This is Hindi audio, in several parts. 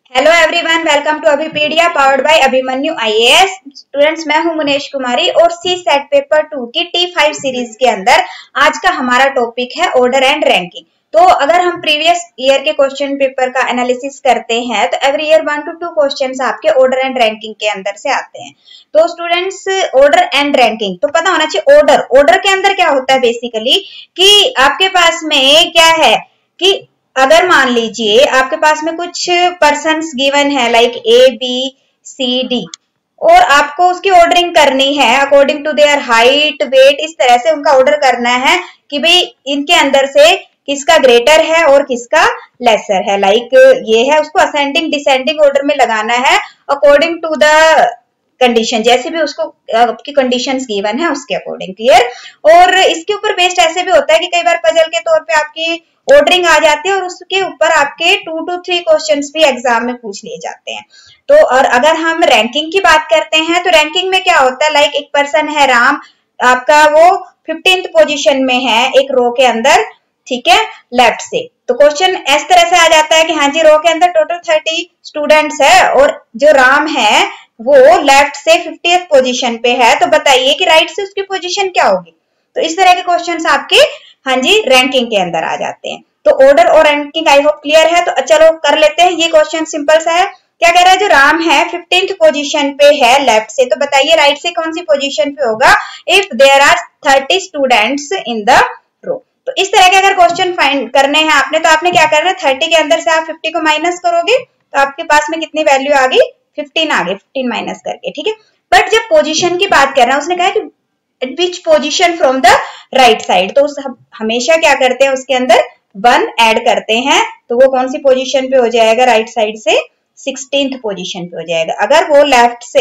Hello everyone, welcome to Abhipedia powered by Abhimanyu IAS. Students, मैं हूं मुनेश कुमारी और सी सेट पेपर 2 की T5 सीरीज के अंदर आज का हमारा टॉपिक है ऑर्डर एंड रैंकिंग। तो अगर हम प्रीवियस ईयर के क्वेश्चन पेपर का एनालिसिस करते हैं तो एवरी ईयर 1 to 2 क्वेश्चंस आपके ऑर्डर एंड रैंकिंग के अंदर से आते हैं। तो स्टूडेंट्स, ऑर्डर एंड रैंकिंग तो पता होना चाहिए। ऑर्डर के अंदर क्या होता है बेसिकली कि आपके पास में क्या है कि अगर मान लीजिए आपके पास में कुछ पर्सन्स गिवन है like A B C D और आपको उसकी ऑर्डरिंग करनी है according to their height weight, इस तरह से उनका ऑर्डर करना है कि भाई इनके अंदर से किसका ग्रेटर है और किसका लेसर है। लाइक ये है, उसको असेंडिंग डिसेंडिंग ऑर्डर में लगाना है अकॉर्डिंग टू द कंडीशन, जैसे भी उसको आपकी कंडीशंस गिवन है उसके अकॉर्डिंग। क्लियर। और इसके ऊपर बेस्ड ऐसे भी होता है कि कई बार पजल के तौर पे आपकी ऑर्डरिंग आ जाती है और उसके ऊपर आपके 2 to 3 क्वेश्चंस भी एग्जाम में पूछ लिए जाते हैं। तो और अगर हम रैंकिंग की बात करते हैं तो रैंकिंग में क्या होता है, लाइक एक पर्सन है राम, आपका वो 15th पोजीशन में है एक रो के अंदर, ठीक है, लेफ्ट से। तो क्वेश्चन इस तरह से आ जाता है कि हाँ जी, रो के अंदर टोटल 30 स्टूडेंट्स है और जो राम है वो लेफ्ट से 50th पोजीशन पे है, तो बताइए कि राइट से उसकी पोजीशन क्या होगी। तो इस तरह के क्वेश्चंस आपके हाँ जी रैंकिंग के अंदर आ जाते हैं। तो ऑर्डर और रैंकिंग आई होप क्लियर है। तो चलो कर लेते हैं। ये क्वेश्चन सिंपल सा है। क्या कह रहा है, जो राम है 15th पोजीशन पे है लेफ्ट से, तो बताइए राइट से कौन सी पोजीशन पे होगा if there are 30 students in the row. तो इस तरह के अगर क्वेश्चन फाइंड करने हैं आपने, तो आपने क्या करना है, 30 के अंदर से आप 50 को माइनस करोगे तो आपके पास में कितनी वैल्यू आ गई, 15 आ गई, 15 माइनस करके, ठीक है। बट जब पोजीशन की बात कर रहा है, उसने कहा कि which position from the right side, तो हमेशा क्या करते हैं उसके अंदर 1 ऐड करते हैं, तो वो कौन सी पोजीशन पे हो जाएगा, राइट साइड से 16th पोजीशन पे हो जाएगा। अगर वो लेफ्ट से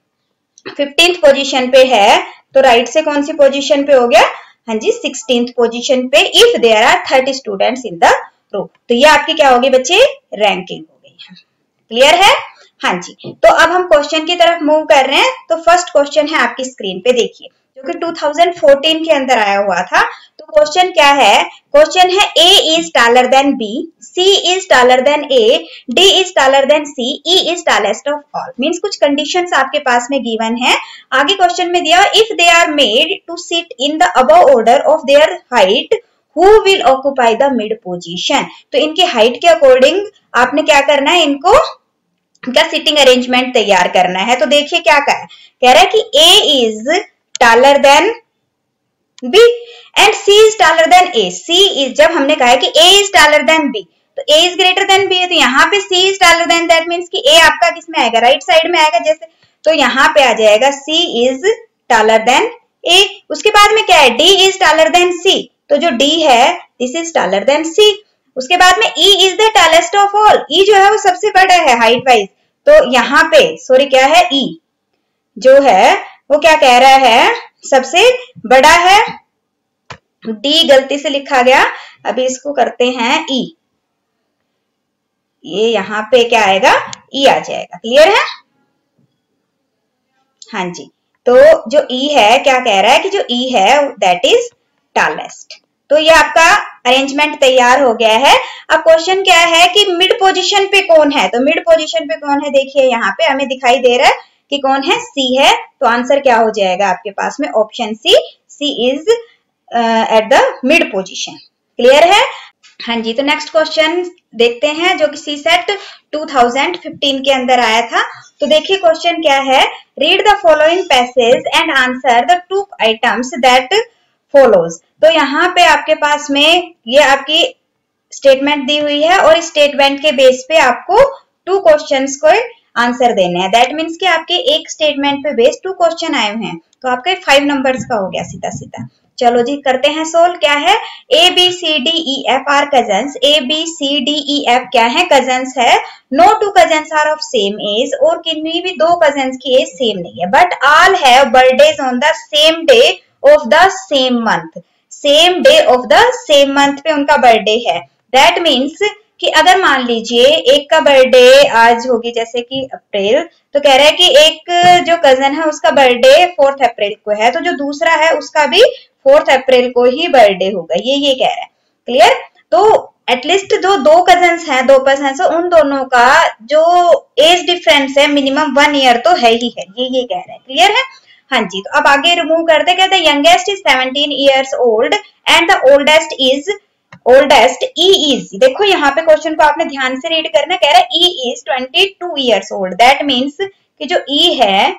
15th पोजीशन पे है तो राइट से कौन सी पोजीशन पे हो गया, हाँ जी 16th पोजीशन पे, if there are 30 students in the row. तो ये आपकी क्या होगी बच्चे, रैंकिंग हो गई है। क्लियर है, हाँ जी। तो अब हम क्वेश्चन की तरफ मूव कर रहे हैं। तो फर्स्ट क्वेश्चन है आपकी स्क्रीन पे, देखिए, जो कि 2014 के अंदर आया हुआ था। तो क्वेश्चन क्या है, क्वेश्चन है A is taller than B, C is taller than A, D is taller than C, E is tallest of all। Means कुछ कंडीशंस आपके पास में गिवन है। आगे क्वेश्चन में दिया if they are made to sit in the above order of their height who will occupy the mid position. तो इनकी हाइट के अकॉर्डिंग आपने क्या करना है, इनको इनका सिटिंग अरेंजमेंट तैयार करना है। तो देखिए क्या कह रहा है कि A is taller than B and C is taller than A। C is, जब हमने कहा है कि A is taller than B, तो A is greater than B है, तो यहाँ पे C is taller than, that means कि A आपका किस में आएगा, राइट साइड में आएगा जैसे, तो यहाँ पे आ जाएगा C is taller than A। उसके बाद में क्या है, D is taller than C, तो जो D है this is taller than C। उसके बाद में E is the tallest of all, E जो है वो सबसे बड़ा है हाइट वाइज, तो यहाँ पे सॉरी क्या है, E जो है वो क्या कह रहा है, सबसे बड़ा है। डी गलती से लिखा गया, अभी इसको करते हैं ई, ये यहाँ पे क्या आएगा, ई आ जाएगा। क्लियर है, हाँ जी। तो जो ई है क्या कह रहा है कि जो ई है दैट इज टॉलेस्ट। तो ये आपका अरेंजमेंट तैयार हो गया है। अब क्वेश्चन क्या है कि मिड पोजीशन पे कौन है, तो मिड पोजीशन पे कौन है, देखिए यहाँ पे हमें दिखाई दे रहा है कि कौन है, सी है। तो आंसर क्या हो जाएगा आपके पास में, option C, C is at the mid position. Clear है, हाँ जी। तो नेक्स्ट क्वेश्चन देखते हैं जो कि सी सेट 2015 के अंदर आया था। तो देखिए क्वेश्चन क्या है, read the following passage and answer the 2 items that follows. तो यहाँ पे आपके पास में ये आपकी स्टेटमेंट दी हुई है और इस स्टेटमेंट के बेस पे आपको 2 क्वेश्चंस को आंसर देने हैं। दैट मीन्स कि आपके एक स्टेटमेंट पे बेस्ड 2 क्वेश्चन आए हुए हैं, तो आपके 5 नंबर्स का हो गया सीधा सीधा। चलो जी करते हैं सोल्व। क्या है, A B C D E F are cousins, A B C D E F क्या है, कजन्स है। No 2 cousins are of same age, और किन्हीं भी 2 कजन्स की एज सेम नहीं है। But all have birthdays on the same day of the same month, same day of the same month पे उनका बर्थडे है। दैट मीन्स कि अगर मान लीजिए एक का बर्थडे आज होगी जैसे कि अप्रैल, तो कह रहा है कि एक जो कजन है उसका बर्थडे 4 अप्रैल को है, तो जो दूसरा है उसका भी 4 अप्रैल को ही बर्थडे होगा, ये कह रहा है। क्लियर। तो एटलीस्ट जो दो कजन्स हैं, दो पर्सन्स है, उन दोनों का जो एज डिफरेंस है मिनिमम 1 ईयर तो है ही है, ये कह रहे हैं। क्लियर है? हाँ जी। तो अब आगे रिमूव करते, कहते हैं youngest is 17 years old and the oldest E is, देखो यहाँ पे क्वेश्चन को आपने ध्यान से रीड करना, कह रहा है E is 22 years old, that means कि जो ई है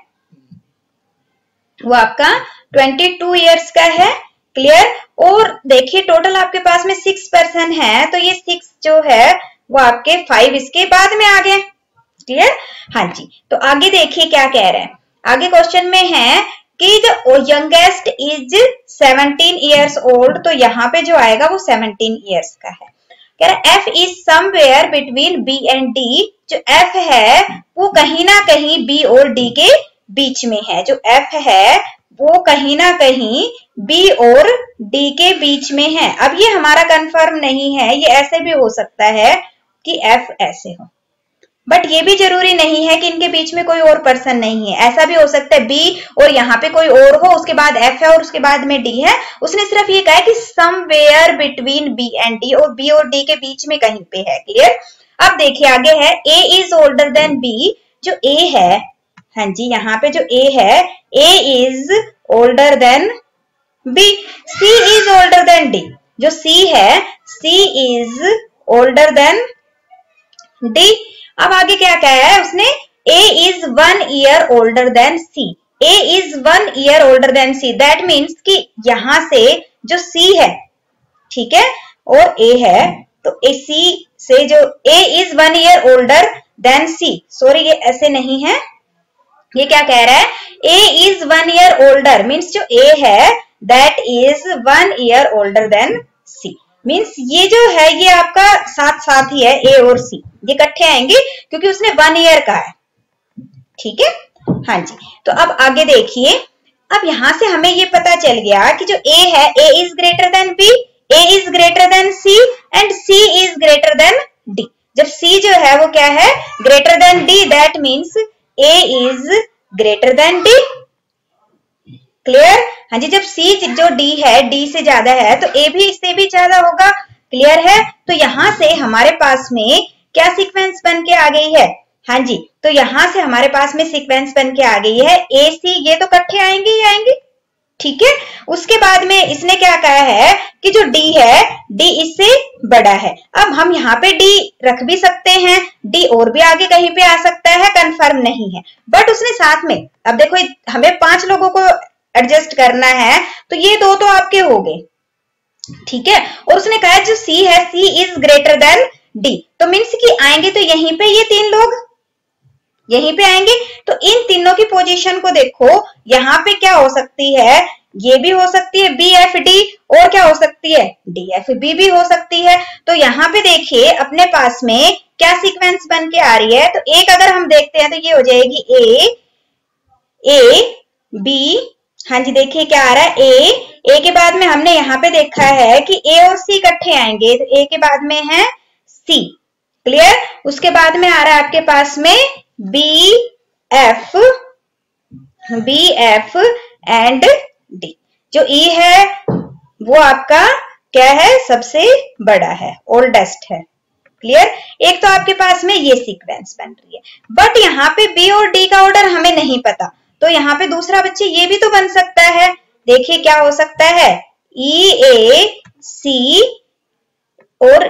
वो आपका 22 ईयर्स का है। क्लियर? और देखिए टोटल आपके पास में 6 पर्सन है, तो ये 6 जो है वो आपके 5 इसके बाद में आ गए। क्लियर? हाँ जी। तो आगे देखिए क्या कह रहे हैं, आगे क्वेश्चन में है कि जो यंगेस्ट इज 17 ईयर्स ओल्ड, तो यहाँ पे जो आएगा वो 17 ईयर्स का है। कह रहा है F is somewhere between B and D, जो F है वो कहीं ना कहीं B और D के बीच में है। जो F है वो कहीं ना कहीं B और D के बीच में है। अब ये हमारा कंफर्म नहीं है, ये ऐसे भी हो सकता है कि F ऐसे हो, बट ये भी जरूरी नहीं है कि इनके बीच में कोई और पर्सन नहीं है। ऐसा भी हो सकता है B और यहाँ पे कोई और हो, उसके बाद F है और उसके बाद में D है। उसने सिर्फ ये कहा है कि somewhere between B and D, और B और D के बीच में कहीं पे है। क्लियर? अब देखिए आगे है A is older than B, जो A है, हाँ जी, यहाँ पे जो A है, A is older than B, C is older than D, जो C है C is older than D। अब आगे क्या कहा है उसने, A is 1 year older than C, A is 1 year older than C, that means कि यहां से जो C है, ठीक है, और A है, तो C से जो A is 1 year older than C, sorry ये ऐसे नहीं है, ये क्या कह रहा है, A is 1 year older means जो A है that is 1 year older than C, means ये जो है ये आपका साथ साथ ही है, A और C ये इकट्ठे आएंगे क्योंकि उसने 1 ईयर का है। ठीक है? हाँ जी। तो अब आगे देखिए, अब यहां से हमें ये पता चल गया कि जो A है, A is greater than B, A is greater than C and C is greater than D। जब C जो है वो क्या है, greater than D, that means A is greater than D। Clear? हाँ जी। जब C जो D है D से ज्यादा है तो A भी इससे भी ज्यादा होगा। क्लियर है? तो यहां से हमारे पास में क्या सीक्वेंस बन के आ गई है, हाँ जी, तो यहां से हमारे पास में सीक्वेंस बन के आ गई है AC, ये तो इकट्ठे आएंगे ही आएंगे। ठीक है? उसके बाद में इसने क्या कहा है कि जो D है D इससे बड़ा है। अब हम यहाँ पे D रख भी सकते हैं, D और भी आगे कहीं पे आ सकता है, कंफर्म नहीं है, बट उसने साथ में, अब देखो हमें 5 लोगों को एडजस्ट करना है, तो ये दो तो आपके हो गए। ठीक है? और उसने कहा जो C है C is greater than D, तो मीन्स कि आएंगे तो यहीं पे ये 3 लोग यहीं पे आएंगे। तो इन तीनों की पोजीशन को देखो, यहाँ पे क्या हो सकती है, ये भी हो सकती है BFD, और क्या हो सकती है DFB भी हो सकती है। तो यहाँ पे देखिए अपने पास में क्या सीक्वेंस बन के आ रही है, तो एक अगर हम देखते हैं तो ये हो जाएगी A B, हाँ जी, देखिए क्या आ रहा है A के बाद में हमने यहाँ पे देखा है कि A और C इकट्ठे आएंगे, तो A के बाद में है C। क्लियर? उसके बाद में आ रहा है आपके पास में BF एंड D। जो E है वो आपका क्या है, सबसे बड़ा है, ओल्डेस्ट है। क्लियर? एक तो आपके पास में ये सीक्वेंस बन रही है, बट यहाँ पे B और D का ऑर्डर हमें नहीं पता, तो यहाँ पे दूसरा बच्चे ये भी तो बन सकता है। देखिए क्या हो सकता है, EAC और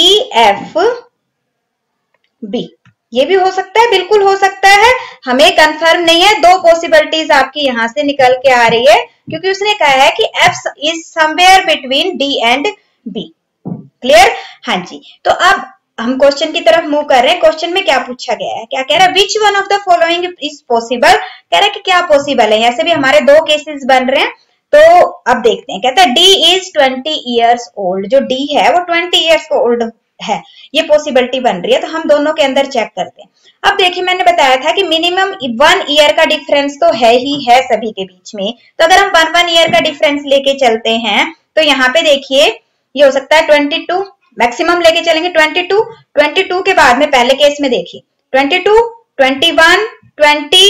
DFB, ये भी हो सकता है, बिल्कुल हो सकता है, हमें कंफर्म नहीं है। 2 पॉसिबिलिटीज आपकी यहां से निकल के आ रही है, क्योंकि उसने कहा है कि F is somewhere between D and B। Clear? हाँ जी। तो अब हम क्वेश्चन की तरफ मूव कर रहे हैं। क्वेश्चन में क्या पूछा गया है, क्या कह रहा है, which one of the following is possible, कह रहा है कि क्या पॉसिबल है। ऐसे भी हमारे 2 केसेस बन रहे हैं, तो अब देखते हैं। कहता है D इज 20 ईयर्स ओल्ड, जो D है वो 20 ईयर्स ओल्ड है, ये पॉसिबिलिटी बन रही है। तो हम दोनों के अंदर चेक करते हैं। अब देखिए मैंने बताया था कि मिनिमम 1 ईयर का डिफरेंस तो है ही है सभी के बीच में, तो अगर हम 1 ईयर का डिफरेंस लेके चलते हैं तो यहाँ पे देखिए ये हो सकता है 22, मैक्सिमम लेके चलेंगे 22 के बाद में पहले केस में देखिए 22, 21, 20,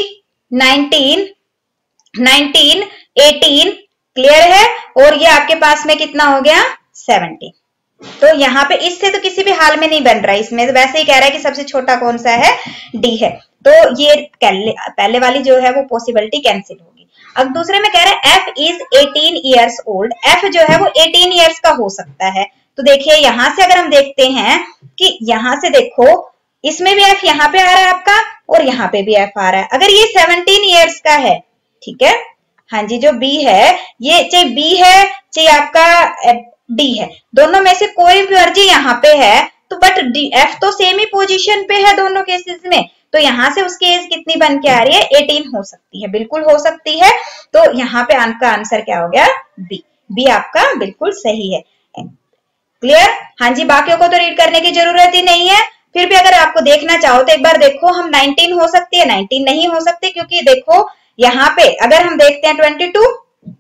19, 18। क्लियर है? और ये आपके पास में कितना हो गया, 70। तो यहाँ पे इससे तो किसी भी हाल में नहीं बन रहा है, इसमें वैसे ही कह रहा है कि सबसे छोटा कौन सा है, डी है। तो ये पहले वाली जो है वो पॉसिबिलिटी कैंसिल होगी। अब दूसरे में कह रहा है F is 18 years old, F जो है वो 18 ईयर्स का हो सकता है। तो देखिए यहां से अगर हम देखते हैं कि यहां से देखो इसमें भी एफ यहाँ पे आ रहा है आपका और यहाँ पे भी एफ आ रहा है। अगर ये 17 ईयर्स का है, ठीक है, हाँ जी, जो बी है ये चाहे बी है चाहे आपका डी है, दोनों में से कोई भी मर्जी यहाँ पे है, तो बट एफ तो सेम ही पोजीशन पे है दोनों केसेस में, तो यहाँ से उसकी एज कितनी बन के आ रही है, 18 हो सकती है, बिल्कुल हो सकती है। तो यहाँ पे आपका आंसर क्या हो गया, बी, बी आपका बिल्कुल सही है। क्लियर? हाँ जी, बाकियों को तो रीड करने की जरूरत ही नहीं है। फिर भी अगर आपको देखना चाहो तो एक बार देखो, हम 19 हो सकती है, 19 नहीं हो सकती, क्योंकि देखो यहाँ पे अगर हम देखते हैं 22,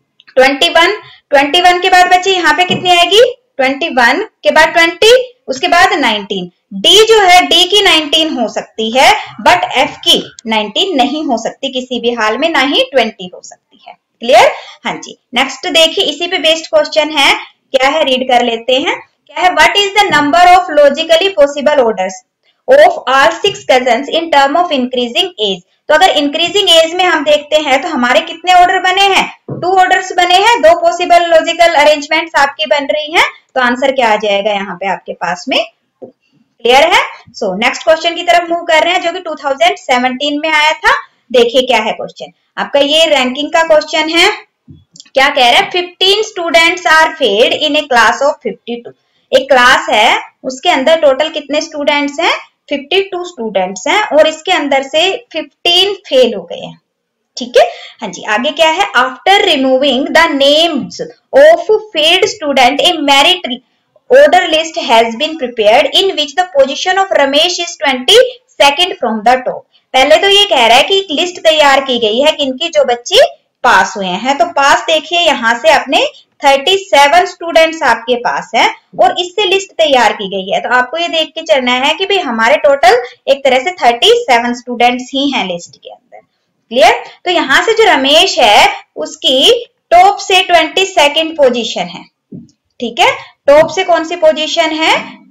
21 के बाद बच्चे यहाँ पे कितनी आएगी, 21 के बाद 20, उसके बाद 19। डी जो है डी की 19 हो सकती है, बट एफ की 19 नहीं हो सकती किसी भी हाल में, ना ही 20 हो सकती है। क्लियर? हाँ जी, नेक्स्ट देखिए, इसी पे बेस्ड क्वेश्चन है, क्या है रीड कर लेते हैं। क्या है, what is the number of logically possible orders of are 6 cousins in term of increasing age. तो अगर इंक्रीजिंग एज में हम देखते हैं तो हमारे कितने ऑर्डर बने हैं, 2 ऑर्डर्स बने हैं, 2 पॉसिबल लॉजिकल अरेंजमेंट्स आपकी बन रही हैं, तो आंसर क्या आ जाएगा यहाँ पे आपके पास में, 2। क्लियर है? सो नेक्स्ट क्वेश्चन की तरफ मूव कर रहे हैं, जो कि 2017 में आया था। देखिए क्या है क्वेश्चन आपका, ये रैंकिंग का क्वेश्चन है। क्या कह रहा है, 15 students are failed in a class of 52। एक क्लास है, उसके अंदर टोटल कितने स्टूडेंट्स हैं, 52 स्टूडेंट्स हैं, और इसके अंदर से 15 फेल हो गए हैं। ठीक है, हाँ जी, आगे क्या है, after removing the names of failed student a merit order list has been prepared in which the position of Ramesh is 22nd from the top. पहले तो ये कह रहा है कि एक लिस्ट तैयार की गई है किनकी, जो बच्चे पास हुए हैं। तो पास देखिए यहाँ से अपने 37 स्टूडेंट्स आपके पास हैं, और इससे लिस्ट तैयार की गई है। तो आपको ये देख के चलना है कि भाई हमारे टोटल एक तरह से 37 स्टूडेंट्स ही हैं लिस्ट के अंदर। क्लियर? तो यहाँ से जो रमेश है उसकी टॉप से 22nd पोजीशन है। ठीक है, टॉप से कौन सी पोजीशन है,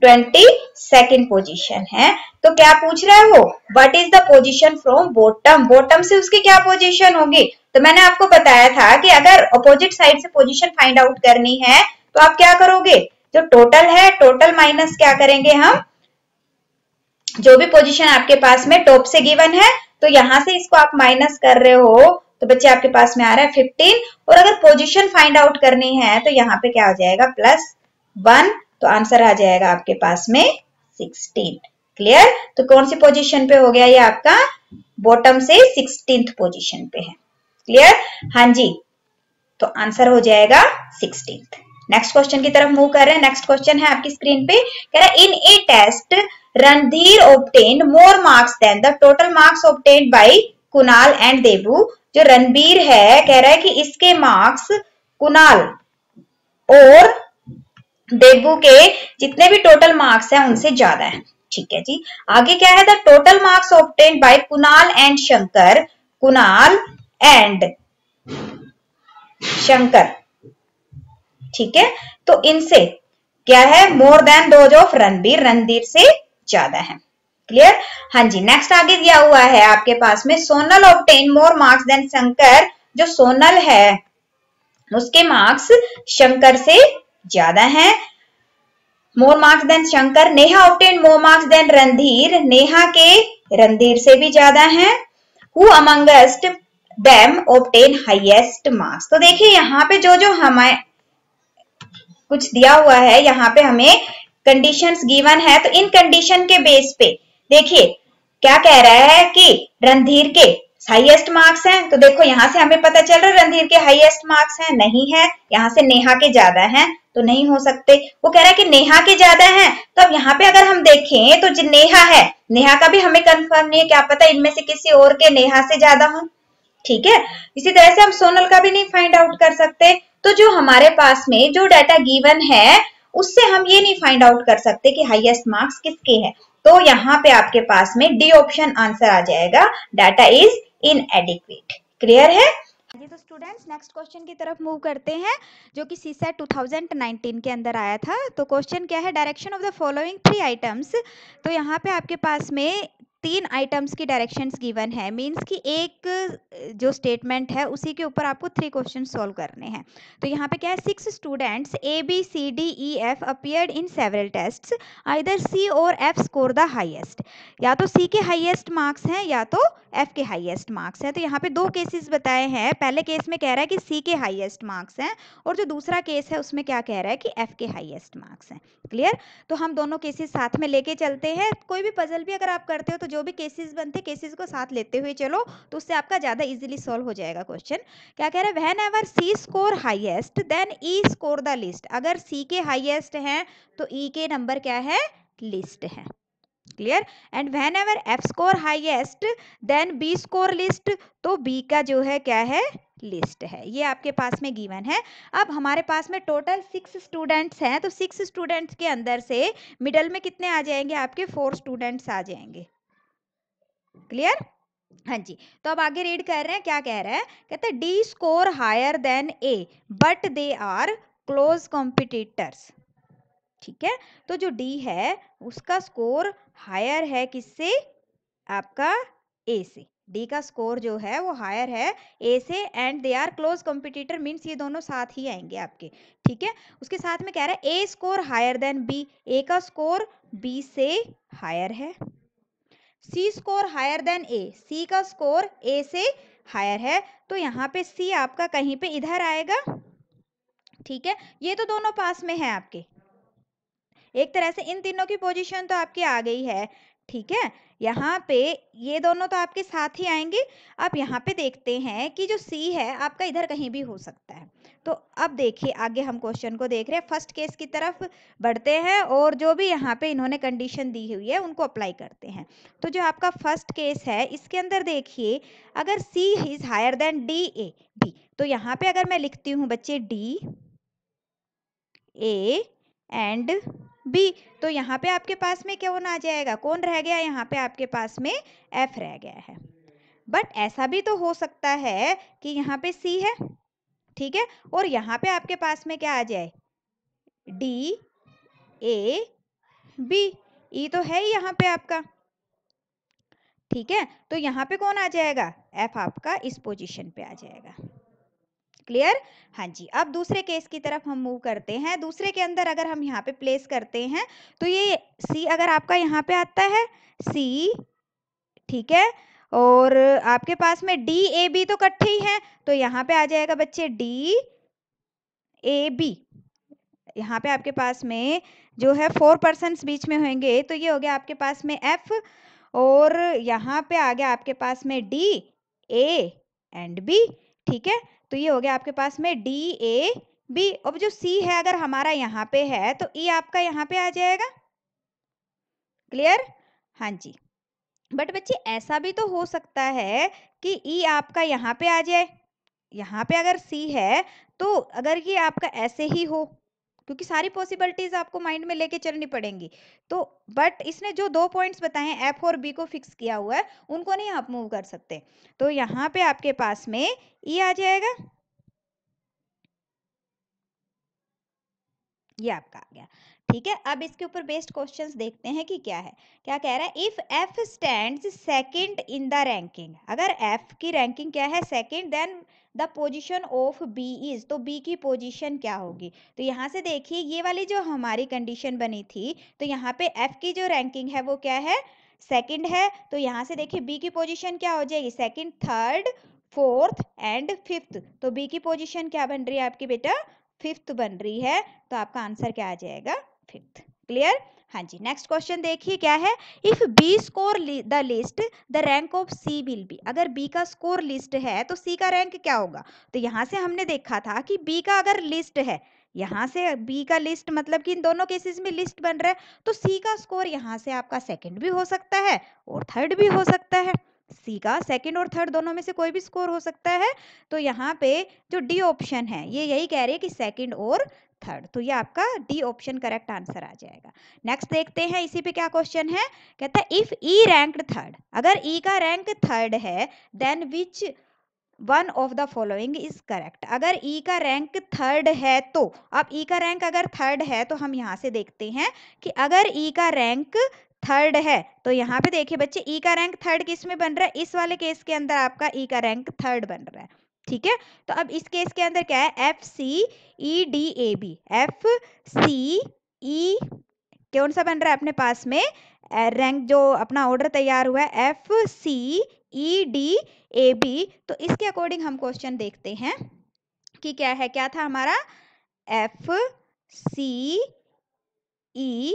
22nd पोजीशन है। तो क्या पूछ रहा है वो, what is the position from bottom, bottom से उसकी क्या पोजीशन होगी। तो मैंने आपको बताया था कि अगर अपोजिट साइड से पोजीशन फाइंड आउट करनी है तो आप क्या करोगे, जो टोटल है टोटल माइनस क्या करेंगे हम, जो भी पोजीशन आपके पास में टॉप से गिवन है, तो यहां से इसको आप माइनस कर रहे हो, तो बच्चे आपके पास में आ रहा है 15, और अगर पोजीशन फाइंड आउट करनी है तो यहाँ पे क्या हो जाएगा, +1, तो आंसर आ जाएगा आपके पास में 16। क्लियर? तो कौन सी पोजीशन पे हो गया ये आपका, बॉटम से 16th पोजीशन पे है। क्लियर? हाँ जी, तो आंसर हो जाएगा 16th। नेक्स्ट क्वेश्चन की तरफ मूव कर रहे हैं। नेक्स्ट क्वेश्चन है आपकी स्क्रीन पे, कह रहा है in a test Randhir obtained more marks than the total marks obtained by Kunal and Debu. जो रणबीर है कह रहा है कि इसके मार्क्स कुणाल और देबू के जितने भी टोटल मार्क्स हैं उनसे ज्यादा है। ठीक है जी, आगे क्या है, the total marks obtained by Kunal and Shankar, Kunal and Shankar. ठीक है, तो इनसे क्या है, more than those of Ranbir, Ranbir से ज्यादा है। क्लियर? हाँ जी, नेक्स्ट आगे दिया हुआ है आपके पास में, Sonal obtain more marks than Shankar. जो सोनल है उसके मार्क्स शंकर से ज्यादा हैं, more marks than Shankar. Neha obtain more marks than Randhir, Neha के रणधीर से भी ज्यादा हैं। Who amongst them obtain highest marks. तो देखिए यहाँ पे जो हमें कुछ दिया हुआ है, यहाँ पे हमें कंडीशंस गिवन है, तो इन कंडीशन के बेस पे देखिए क्या कह रहा है कि रणधीर के हाईएस्ट मार्क्स हैं। तो देखो यहाँ से हमें पता चल रहा है रणधीर के हाईएस्ट मार्क्स हैं, नहीं है। यहाँ से नेहा के ज्यादा हैं, तो नहीं हो सकते। वो कह रहा है कि नेहा के ज्यादा हैं, तो अब यहाँ पे अगर हम देखें तो जो नेहा है, नेहा का भी हमें कंफर्म नहीं है, क्या पता इनमें से किसी और के नेहा से ज्यादा हो। ठीक है, इसी तरह से हम सोनल का भी नहीं फाइंड आउट कर सकते। तो जो हमारे पास में जो डाटा गिवन है उससे हम ये नहीं फाइंड आउट कर सकते कि हाईएस्ट मार्क्स किसके हैं। तो यहाँ पे आपके पास में डी ऑप्शन आंसर आ जाएगा, डाटा इज इनएडिक्वेट। क्लियर है? तो सो स्टूडेंट्स नेक्स्ट क्वेश्चन की तरफ मूव करते हैं जो कि सीसेट 2019 के अंदर आया था। तो क्वेश्चन क्या है, direction of the following 3 items. तो यहाँ पे आपके पास में 3 आइटम्स की डायरेक्शंस गिवन है, मींस कि एक जो स्टेटमेंट है उसी के ऊपर आपको 3 क्वेश्चन सॉल्व करने हैं। तो यहाँ पे क्या है, 6 students ABCDEF appeared in several tests, either C और F स्कोर द हाईएस्ट। या तो C के हाईएस्ट मार्क्स हैं या तो F के हाईएस्ट मार्क्स हैं। तो यहाँ पे 2 केसेस बताए हैं। पहले केस में कह रहा है कि C के हाईएस्ट मार्क्स हैं और जो दूसरा केस है उसमें क्या कह रहा है कि F के हाईएस्ट मार्क्स हैं। क्लियर? तो हम दोनों केसेस साथ में लेके चलते हैं। कोई भी पजल भी अगर आप करते हो तो जो भी केसेस बनते हैं केसेस को साथ लेते हुए चलो, तो उससे आपका ज्यादा इजीली सॉल्व हो जाएगा क्वेश्चन। क्या कह रहा है, whenever C score highest then E score the list. अगर C के हाईएस्ट हैं तो E के नंबर क्या है, लिस्ट है। Clear? And whenever F score highest then B score list, तो B का जो है क्या है, लिस्ट है। ये आपके पास में गिवन है। अब हमारे पास में टोटल 6 स्टूडेंट्स हैं, तो 6 स्टूडेंट्स के अंदर से मिडल में कितने आ जाएंगे, आपके 4 स्टूडेंट्स आ जाएंगे। क्लियर? हाँ जी। तो अब आगे रीड कर रहे हैं, क्या कह रहा है, कहते हैं D score higher than A but they are close competitors. ठीक है, तो जो डी है उसका स्कोर हायर है किससे, आपका ए से। डी का स्कोर जो है वो हायर है ए से and they are close competitor, means ये दोनों साथ ही आएंगे आपके। ठीक है, उसके साथ में कह रहा है A score higher than B, A का स्कोर बी से हायर है। C score higher than A, C का स्कोर ए से हायर है। तो यहाँ पे सी आपका कहीं पे इधर आएगा। ठीक है, ये तो दोनों पास में है आपके, एक तरह से इन तीनों की पोजीशन तो आपकी आ गई है। ठीक है, यहाँ पे ये दोनों तो आपके साथ ही आएंगे। अब यहाँ पे देखते हैं कि जो सी है आपका इधर कहीं भी हो सकता है। तो अब देखिए आगे हम क्वेश्चन को देख रहे हैं, फर्स्ट केस की तरफ बढ़ते हैं और जो भी यहाँ पे इन्होंने कंडीशन दी हुई है उनको अप्लाई करते हैं। तो जो आपका फर्स्ट केस है इसके अंदर देखिए, अगर C is higher than D A B, तो यहाँ पे अगर मैं लिखती हूँ बच्चे डी ए एंड बी, तो यहाँ पे आपके पास में कौन आ जाएगा, कौन रह गया, यहाँ पे आपके पास में एफ रह गया है। बट ऐसा भी तो हो सकता है कि यहाँ पे सी है, ठीक है, और यहाँ पे आपके पास में क्या आ जाए, डी ए बी, ई तो है ही यहाँ पे आपका। ठीक है, तो यहाँ पे कौन आ जाएगा, एफ आपका इस पोजीशन पे आ जाएगा। क्लियर? हाँ जी। अब दूसरे केस की तरफ हम मूव करते हैं। दूसरे के अंदर अगर हम यहाँ पे प्लेस करते हैं तो ये सी अगर आपका यहाँ पे आता है सी, ठीक है, और आपके पास में डी ए बी तो इकट्ठे ही हैं, तो यहाँ पे आ जाएगा बच्चे डी ए बी। यहाँ पे आपके पास में जो है 4 पर्सन्स बीच में होंगे, तो ये हो गया आपके पास में एफ, और यहाँ पे आ गया आपके पास में डी ए एंड बी। ठीक है, तो ये हो गया आपके पास में डी ए बी। अब जो सी है अगर हमारा यहाँ पे है तो ई आपका यहाँ पे आ जाएगा। क्लियर? हाँ जी। बट बच्चे ऐसा भी तो हो सकता है कि ई आपका यहाँ पे आ जाए। यहाँ पे अगर सी है तो अगर ये आपका ऐसे ही हो, क्योंकि सारी पॉसिबिलिटीज आपको माइंड में लेके चलनी पड़ेंगी। तो बट इसने जो 2 पॉइंट्स बताए हैं एफ और बी को फिक्स किया हुआ है, उनको नहीं आप मूव कर सकते। तो यहाँ पे आपके पास में ई आ जाएगा, ये आपका आ गया। ठीक है, अब इसके ऊपर बेस्ड क्वेश्चंस देखते हैं कि क्या है। क्या कह रहा है, if F stands second in the ranking, अगर एफ की रैंकिंग क्या है, second, then the position of B is, तो बी की पोजीशन क्या होगी। तो यहाँ से देखिए ये वाली जो हमारी कंडीशन बनी थी, तो यहाँ पे एफ की जो रैंकिंग है वो क्या है, सेकंड है। तो यहाँ से देखिए बी की पोजीशन क्या हो जाएगी, second, third, fourth and fifth. तो बी की पोजीशन क्या बन रही है आपकी बेटा, फिफ्थ बन रही है। तो आपका आंसर क्या आ जाएगा, फिफ्थ। क्लियर? हाँ जी। नेक्स्ट क्वेश्चन देखिए क्या है, if B score the list the rank of C will be, अगर बी का स्कोर लिस्ट है तो सी का रैंक क्या होगा। तो यहाँ से हमने देखा था कि बी का अगर लिस्ट है, यहाँ से बी का लिस्ट मतलब कि इन दोनों केसेस में लिस्ट बन रहा है, तो सी का स्कोर यहाँ से आपका सेकंड भी हो सकता है और थर्ड भी हो सकता है। सी का सेकंड और थर्ड दोनों में से कोई भी स्कोर हो सकता है। तो यहाँ पे जो डी ऑप्शन है ये यही कह रही है कि सेकंड और थर्ड, तो ये आपका डी ऑप्शन करेक्ट आंसर आ जाएगा। नेक्स्ट देखते हैं इसी पे क्या क्वेश्चन है। कहता है इफ ई रैंक्ड थर्ड, अगर ई का रैंक थर्ड है, then which one of the following is correct. अगर ई का रैंक थर्ड है तो, अब ई का रैंक अगर थर्ड है तो हम यहाँ से देखते हैं कि अगर ई का रैंक थर्ड है तो यहाँ पे देखिए बच्चे, ई का रैंक थर्ड किस में बन रहा है, इस वाले केस के अंदर आपका ई का रैंक थर्ड बन रहा है। ठीक है, तो अब इस केस के अंदर क्या है, F C E D A B, F C E कौन सा बन रहा है अपने पास में, रैंक जो अपना ऑर्डर तैयार हुआ है F C E D A B. तो इसके अकॉर्डिंग हम क्वेश्चन देखते हैं कि क्या है, क्या था हमारा, F C E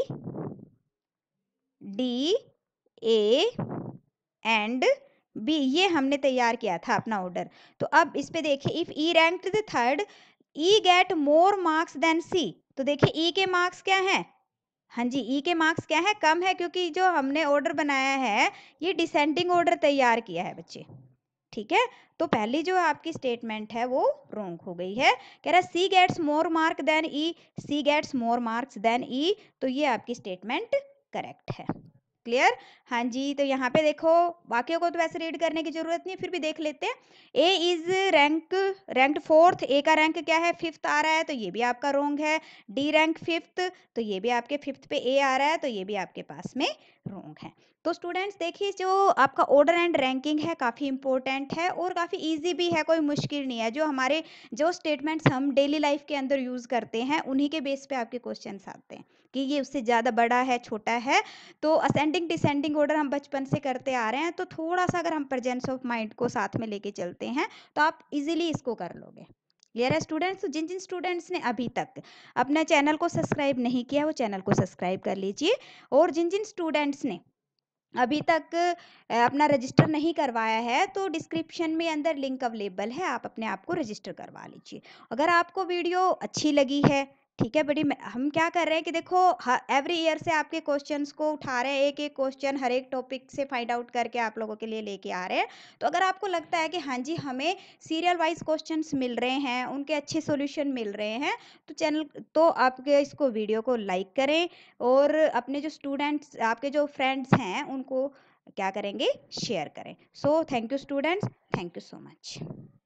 D A and B, ये हमने तैयार किया था अपना ऑर्डर। तो अब इस पे देखिए, if E ranked the third E get more marks than C. तो देखिए ई के मार्क्स क्या हैं, हाँ जी, ई के मार्क्स क्या है, कम है, क्योंकि जो हमने ऑर्डर बनाया है ये डिसेंडिंग ऑर्डर तैयार किया है बच्चे। ठीक है, तो पहली जो आपकी स्टेटमेंट है वो रॉन्ग हो गई है। कह रहा है C gets more mark than E, C gets more marks than E, तो ये आपकी स्टेटमेंट करेक्ट है। क्लियर, हाँ जी। तो यहाँ पे देखो, वाक्यों को तो वैसे रीड करने की जरूरत नहीं है, फिर भी देख लेते हैं। A is ranked fourth, A का रैंक क्या है, फिफ्थ आ रहा है, तो ये भी आपका रॉन्ग है। डी रैंक फिफ्थ, तो ये भी आपके फिफ्थ पे ए आ रहा है, तो ये भी आपके पास में रॉन्ग है। तो स्टूडेंट्स देखिए, जो आपका ऑर्डर एंड रैंकिंग है काफ़ी इंपॉर्टेंट है और काफ़ी इजी भी है, कोई मुश्किल नहीं है। जो स्टेटमेंट्स हम डेली लाइफ के अंदर यूज़ करते हैं उन्हीं के बेस पे आपके क्वेश्चंस आते हैं कि ये उससे ज़्यादा बड़ा है, छोटा है। तो असेंडिंग डिसेंडिंग ऑर्डर हम बचपन से करते आ रहे हैं, तो थोड़ा सा अगर हम प्रेजेंस ऑफ माइंड को साथ में लेके चलते हैं तो आप इजीली इसको कर लोगे। क्लियर है स्टूडेंट्स? तो जिन जिन स्टूडेंट्स ने अभी तक अपने चैनल को सब्सक्राइब नहीं किया वो चैनल को सब्सक्राइब कर लीजिए, और जिन जिन स्टूडेंट्स ने अभी तक अपना रजिस्टर नहीं करवाया है तो डिस्क्रिप्शन में अंदर लिंक अवेलेबल है, आप अपने आप को रजिस्टर करवा लीजिए। अगर आपको वीडियो अच्छी लगी है, ठीक है बड़ी, हम क्या कर रहे हैं कि देखो एवरी ईयर से आपके क्वेश्चंस को उठा रहे हैं, एक एक क्वेश्चन हर एक टॉपिक से फाइंड आउट करके आप लोगों के लिए लेके आ रहे हैं। तो अगर आपको लगता है कि हाँ जी हमें सीरियल वाइज क्वेश्चंस मिल रहे हैं, उनके अच्छे सॉल्यूशन मिल रहे हैं, तो आपके इसको वीडियो को लाइक करें, और अपने जो स्टूडेंट्स, आपके जो फ्रेंड्स हैं उनको क्या करेंगे, शेयर करें। So thank you students, thank you so much.